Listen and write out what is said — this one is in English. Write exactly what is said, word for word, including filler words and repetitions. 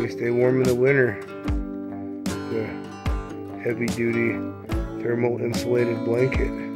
They stay warm in the winter. The heavy duty thermal insulated blanket.